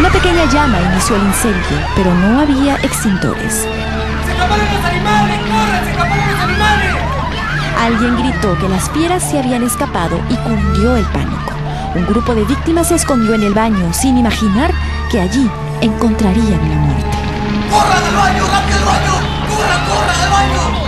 Una pequeña llama inició el incendio, pero no había extintores. ¡Se escaparon los animales! ¡Corran! ¡Se escaparon los animales! Alguien gritó que las fieras se habían escapado y cundió el pánico. Un grupo de víctimas se escondió en el baño sin imaginar que allí encontrarían la muerte. ¡Corran al baño! ¡Rápido al baño! ¡Corran, corran al baño!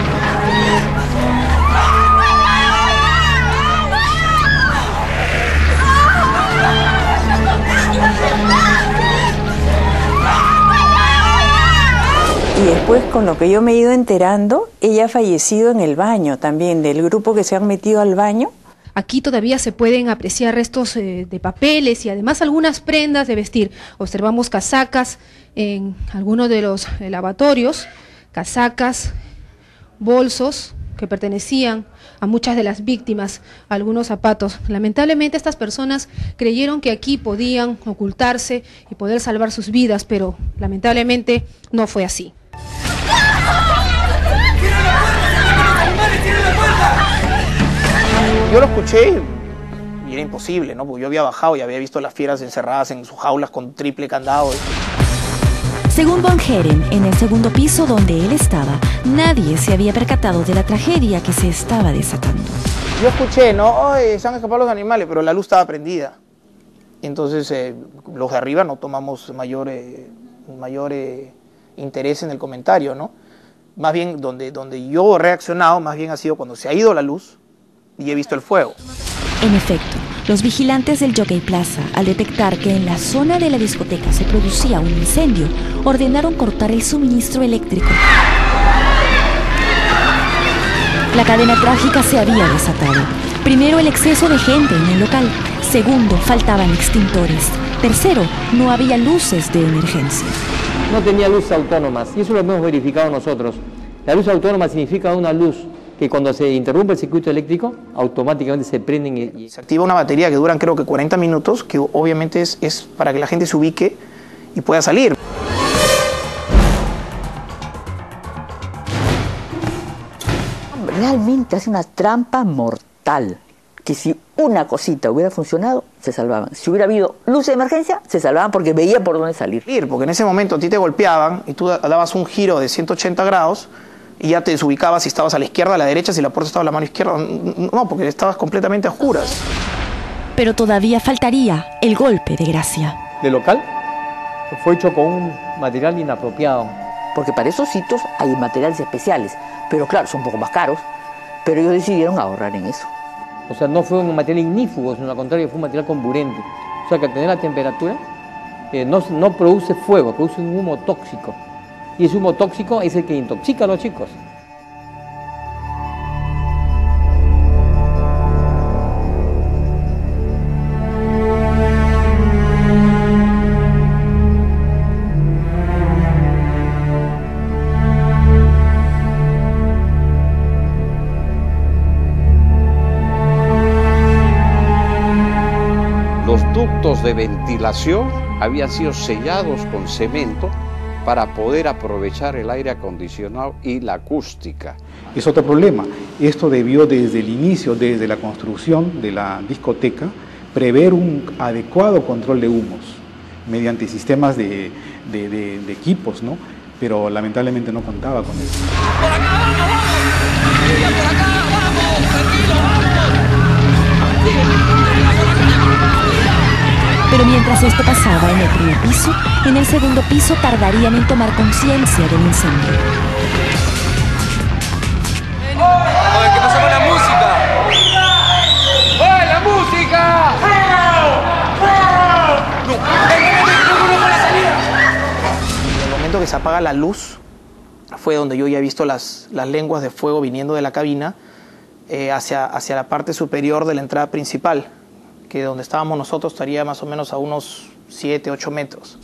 Y después, con lo que yo me he ido enterando, ella ha fallecido en el baño también, del grupo que se han metido al baño. Aquí todavía se pueden apreciar restos de papeles y además algunas prendas de vestir. Observamos casacas en algunos de los lavatorios, casacas, bolsos que pertenecían a muchas de las víctimas, algunos zapatos. Lamentablemente estas personas creyeron que aquí podían ocultarse y poder salvar sus vidas, pero lamentablemente no fue así. Yo lo escuché y era imposible, ¿no? Porque yo había bajado y había visto las fieras encerradas en sus jaulas con triple candado. Según Von Heeren, en el segundo piso donde él estaba, nadie se había percatado de la tragedia que se estaba desatando. Yo escuché, ¿no? Se han escapado los animales, pero la luz estaba prendida. Entonces, los de arriba no tomamos mayor interés en el comentario, ¿no? Más bien, donde yo he reaccionado, más bien ha sido cuando se ha ido la luz y he visto el fuego. En efecto, los vigilantes del Jockey Plaza, al detectar que en la zona de la discoteca se producía un incendio, ordenaron cortar el suministro eléctrico. La cadena trágica se había desatado. Primero, el exceso de gente en el local. Segundo, faltaban extintores. Tercero, no había luces de emergencia. No tenía luces autónomas y eso lo hemos verificado nosotros. La luz autónoma significa una luz que cuando se interrumpe el circuito eléctrico, automáticamente se prenden y se activa una batería que duran creo que 40 minutos, que obviamente es para que la gente se ubique y pueda salir. Realmente hace una trampa mortal, que si una cosita hubiera funcionado, se salvaban. Si hubiera habido luz de emergencia, se salvaban porque veían por dónde salir. Porque en ese momento a ti te golpeaban y tú dabas un giro de 180 grados y ya te desubicabas si estabas a la izquierda, a la derecha, si la puerta estaba a la mano izquierda. No, porque estabas completamente a oscuras. Pero todavía faltaría el golpe de gracia. ¿De local? Fue hecho con un material inapropiado. Porque para esos sitios hay materiales especiales, pero claro, son un poco más caros, pero ellos decidieron ahorrar en eso. O sea, no fue un material ignífugo, sino al contrario, fue un material comburente. O sea, que al tener la temperatura, no produce fuego, produce un humo tóxico. Y ese humo tóxico es el que intoxica a los chicos. Los ductos de ventilación habían sido sellados con cemento para poder aprovechar el aire acondicionado y la acústica. Es otro problema. Esto debió desde el inicio, desde la construcción de la discoteca, prever un adecuado control de humos mediante sistemas de equipos, ¿no? Pero lamentablemente no contaba con eso. ¡Por acá, vamos, vamos! ¡Sigue por acá, vamos! ¡Tranquilo, Pero mientras esto pasaba en el primer piso, en el segundo piso tardarían en tomar conciencia del incendio. Oye, ¿qué pasó con la música? ¡Oye, la música! En el momento que se apaga la luz, fue donde yo ya he visto las lenguas de fuego viniendo de la cabina hacia la parte superior de la entrada principal, que donde estábamos nosotros estaría más o menos a unos 7, 8 metros.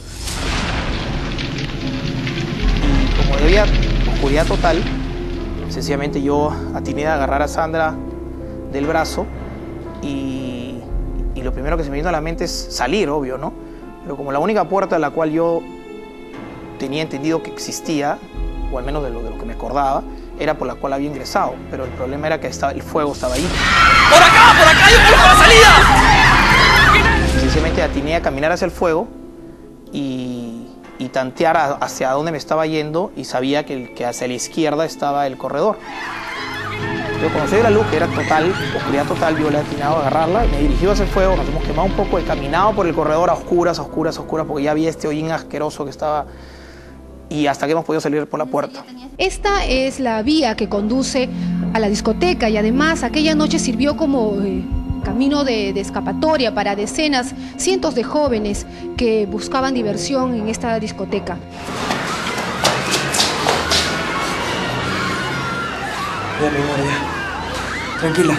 Y como había oscuridad total, sencillamente yo atiné a agarrar a Sandra del brazo y lo primero que se me vino a la mente es salir, obvio, ¿no? Pero como la única puerta a la cual yo tenía entendido que existía, o al menos de lo que me acordaba, era por la cual había ingresado, pero el problema era que el fuego estaba ahí. ¡Por acá! ¡Hay un fuego a la salida! Sencillamente atiné a caminar hacia el fuego y tantear hacia dónde me estaba yendo, y sabía que hacia la izquierda estaba el corredor. Yo cuando se dio la luz, que era total, oscuridad total, yo le he atinado a agarrarla y me dirigió hacia el fuego. Nos hemos quemado un poco, he caminado por el corredor a oscuras, porque ya había este hollín asqueroso que estaba, y hasta que hemos podido salir por la puerta. Esta es la vía que conduce a la discoteca, y además aquella noche sirvió como camino de escapatoria para decenas, cientos de jóvenes que buscaban diversión en esta discoteca. Ya, mi amor, ya. Tranquila.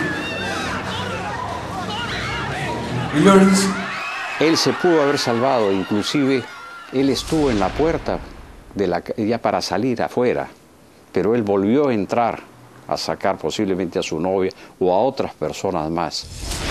¿Y Lawrence? Él se pudo haber salvado, inclusive él estuvo en la puerta ya para salir afuera, pero él volvió a entrar a sacar posiblemente a su novia o a otras personas más.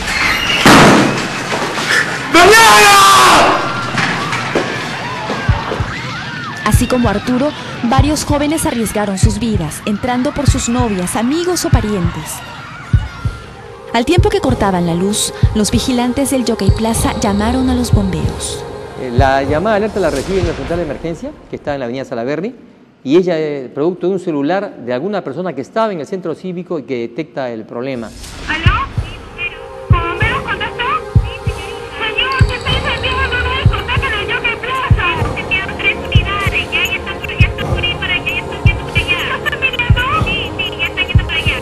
Así como Arturo, varios jóvenes arriesgaron sus vidas, entrando por sus novias, amigos o parientes. Al tiempo que cortaban la luz, los vigilantes del Jockey Plaza llamaron a los bomberos. La llamada de alerta la recibe en la central de emergencia, que está en la avenida Salaberry, y ella es producto de un celular de alguna persona que estaba en el centro cívico y que detecta el problema. ¿Aló? ¿Con bomberos contestó? Señor, se está incendiando una discoteca en el Jockey Plaza. Se quedaron 3 unidades, ya están por ahí para allá, ya están yendo por allá. ¿Ya están viniendo? Sí, ya están yendo por allá.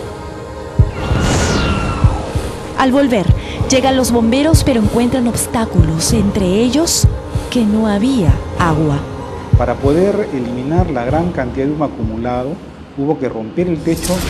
Al volver, llegan los bomberos, pero encuentran obstáculos, entre ellos que no había agua. Para poder eliminar la gran cantidad de humo acumulado, hubo que romper el techo